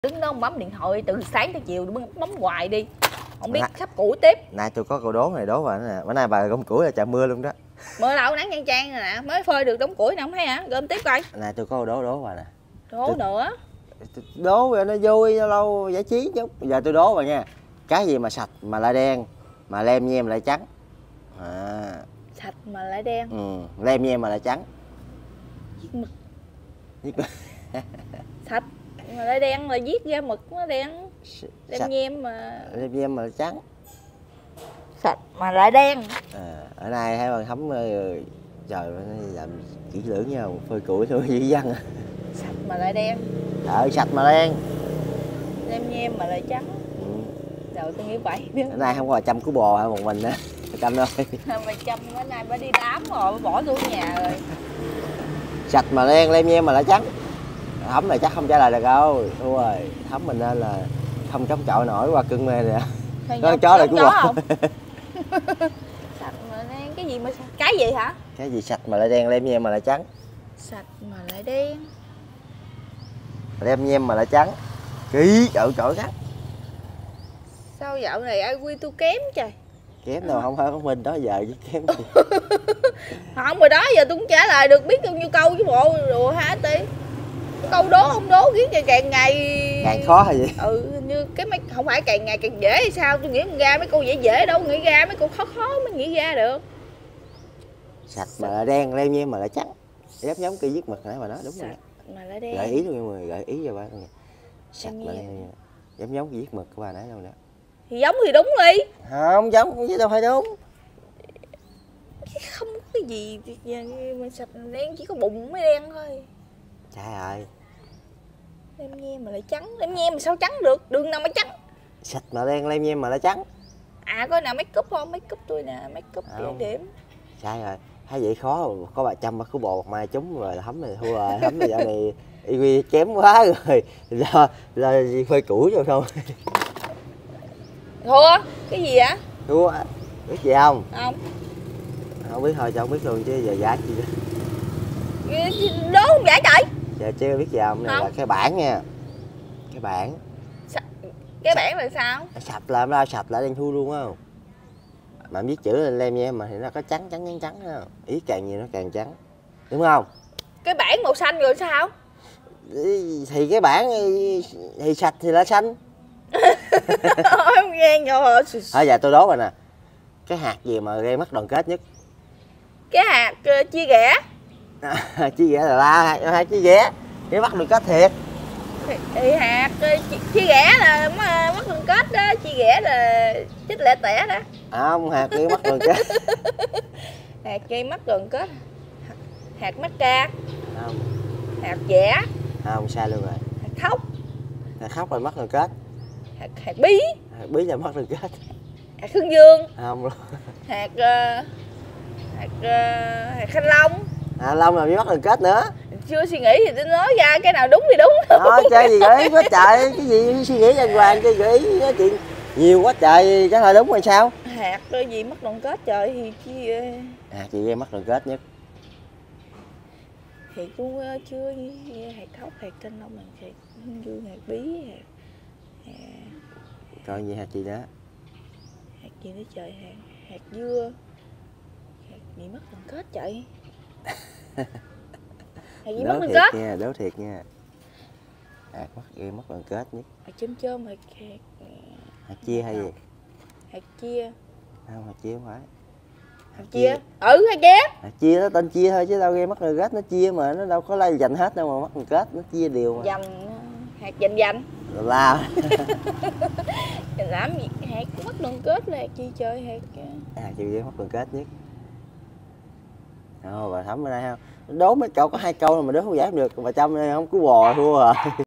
Đứng đó bấm điện thoại từ sáng tới chiều bấm hoài đi, không biết sắp củi tiếp. Nay tôi có câu đố này đố vào nè, bữa nay bà gom củi là trời mưa luôn đó. Mưa đâu, nắng chang chang rồi nè, mới phơi được đống củi nè, không thấy hả? Gom tiếp coi. Nay tôi có câu đố vào nè. Đố nữa. Đố rồi nó vui, lâu lâu giải trí chút. Giờ tôi đố vào nha. Cái gì mà sạch mà lại đen, mà lem nhem lại trắng? Sạch mà lại đen. Lem nhem mà lại trắng. Viết mực. Viết mực. Sạch mà lại đen là viết ra mực nó đen. Lem nhem mà. Lem nhem mà lại trắng. Sạch mà lại đen. Ở nay thấy bạn Thấm trời làm kỹ lưỡng nha, phơi củi thôi dữ văn. Sạch mà lại đen. Sạch mà đen. Lem nhem mà lại trắng. Trời, tôi nghĩ vậy. Bữa nay không có chăm cú bò hả, một mình á. Chăm thôi. Mà chăm bữa nay bà đi đám rồi, bỏ tôi ở nhà rồi. Sạch mà đen, lem nhem mà lại trắng. Thấm này chắc không trả lời được đâu. Thua rồi. Thấm mình nên là không chống chọi nổi qua cơn mê này. Có chó này cũng không. Sạch mà đen, cái gì mà cái gì hả? Cái gì sạch mà lại đen, lem nhem mà lại trắng? Sạch mà lại đen, lem nhem mà lại trắng. Kỹ chọi khác. Sao dạo này IQ tôi kém trời. Kém đâu, không phải mình đó giờ chứ kém gì. Không, rồi đó giờ tôi cũng trả lời được biết bao nhiêu câu chứ bộ rồi hả tí. Câu đố không đố khiến cho càng ngày càng khó hay gì? Như cái mấy không phải càng ngày càng dễ hay sao, tôi nghĩ không ra mấy câu dễ dễ đâu, nghĩ ra mấy câu khó khó mới nghĩ ra được. Sạch mà lại đen, lem nhem mà lại trắng. Giống cái viết mực nãy bà nói đúng rồi. Mà lại đen. Gợi ý luôn mọi người, gợi ý cho bà luôn. Sạch mà đen, giống cái viết mực của bà nãy đâu đó. Thì giống thì đúng đi. Không giống chứ đâu phải đúng. Không có cái gì mà sạch đen, chỉ có bụng mới đen thôi. Trời ơi. Lem nhem mà lại trắng, lem nhem mà sao trắng được, đường nào mà trắng. Sạch mà đen, lem nhem mà lại trắng. Có nào make up không? Make up tôi nè, make up điểm. Trời ơi, thấy vậy khó, có bà Trâm có bồ mai trúng rồi là Thấm này thua rồi. Thấm này dạo này IQ kém quá rồi. Lo phơi củi cho không. Thua? Cái gì vậy? Thua. Biết gì không? Không. Không biết thôi, cho không biết luôn chứ giờ giả chi. Đố không giả trời. Giờ chưa biết gì không? Này là cái bảng nha. Cái bảng. Cái bảng là sao? Sạch làm ra sạch lại đen thui luôn không? Mà viết chữ lên lem nha mà thì nó có trắng không? Ý càng nhiều nó càng trắng. Đúng không? Cái bảng màu xanh rồi sao? Thì cái bảng thì sạch thì là xanh. Không nghe rồi. Thôi giờ tôi đố rồi nè. Cái hạt gì mà gây mất đoàn kết nhất? Cái hạt chia rẽ. Chia rẽ là hạt chia rẽ. Cái mất đoàn kết thiệt. Thì hạt chia rẽ là mất đoàn kết đó, chia rẽ là chích lẹ tẻ đó. Không, hạt gây mất đoàn kết. Hạt gây mất đoàn kết. Hạt mắc ca. Không. Hạt dẻ. Không, sai luôn rồi. Hạt khóc. Hạt khóc là mất đoàn kết. Hạt bí. Hạt bí là mất đoàn kết. Hạt hương dương. Không luôn. Hạt thanh long. Long làm gì mất đoàn kết nữa. Chưa suy nghĩ thì tôi nói ra cái nào đúng thì đúng. Đó, chơi gì gợi ý quá trời, cái gì suy nghĩ đàng hoàng, chơi gợi ý nói chuyện nhiều quá trời, trả lời đúng rồi sao? Hạt gì mất đoàn kết trời thì chi. Hạt gì gây mất đoàn kết nhất? Hạt luôn chưa, hạt khóc, hạt thanh long, hạt hương dương, hạt bí, hạt Coi gì hạt gì đó? Hạt gì nữa trời, hạt dưa. Hạt gì mất đoàn kết trời. Hạt gì mất đoàn kết? Nha, đố thiệt nha. Hạt gây mất đoàn kết nhất. Hạt chôm hạt hạt chia hay gì? Hạt chia. Không, hạt chia không phải. Hạt chia. Hạt chia. Hạt chia nó tên chia thôi chứ đâu gây mất đoàn kết, nó chia mà nó đâu có lai dành hết đâu mà mất đoàn kết, nó chia đều mà. Dành hạt dành. Là làm gì hạt mất đoàn kết là hạt chi chơi hạt. Hạt gì gây mất đoàn kết nhất? Bà Thấm ở đây không? Đố mấy cậu có 2 câu mà đố không giải được, bà Trâm đây không, cứ bò thua rồi.